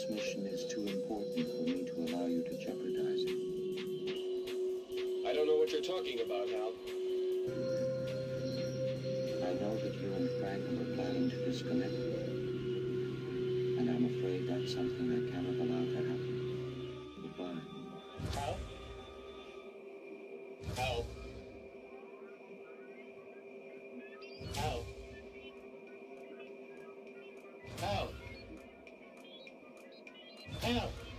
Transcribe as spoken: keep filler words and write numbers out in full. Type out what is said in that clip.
This mission is too important for me to allow you to jeopardize it. I don't know what you're talking about, Hal. I know that you and Franklin are planning to disconnect me. And I'm afraid that's something I cannot allow to happen. Goodbye. Hal? Hal? Hal? Hal? Hal?